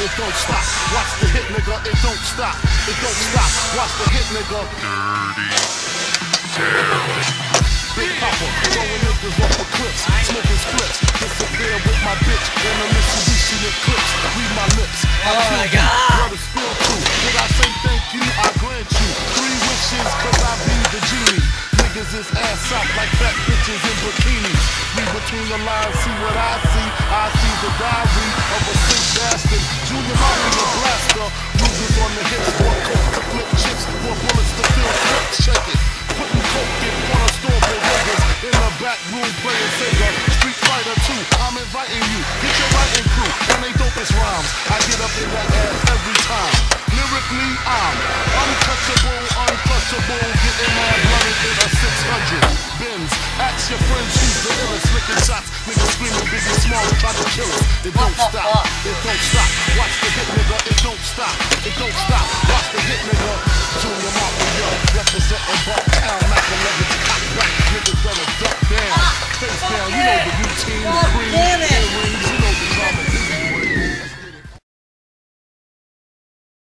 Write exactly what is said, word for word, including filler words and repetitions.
it don't stop. Watch the hit, nigga, it don't stop. It don't stop. Watch the hit, nigga. Big Papa, throwing niggas off of cliffs, smoking splits, disappear with my bitch in a Mitsubishi Eclipse. Read my lips. I Oh my you. God. Blood is spilled too. Did I say thank you? I grant you three wishes, cause I be the genie. Niggas is ass out like fat bitches in bikinis. Read between the lines, see what I see. I see the diary of a sick bastard. Junior Mafia the blaster. Losers on the hips, one coke to flip chips, more bullets to fill clips. Check it. Putting coke in corner store bodegas. In the back room playing Sega. Street Fighter two, I'm inviting you. Get your writing crew, and they dopest rhymes. I get up in that ass every time. Lyrically, I'm untouchable, untouchable. Getting my blooded in a six hundred Benz. Ask your friends who's the illest. Licking shots, niggas screaming Biggie Small try to kill us. It don't stop, it don't stop. Watch the hit, nigga, it don't stop. It don't stop. Watch the hit, nigga. Junior Mafia, representing Bucktown, Mac eleven, cock back. Niggas better duck down, face down. You know the routine, God cream, damn it. earring,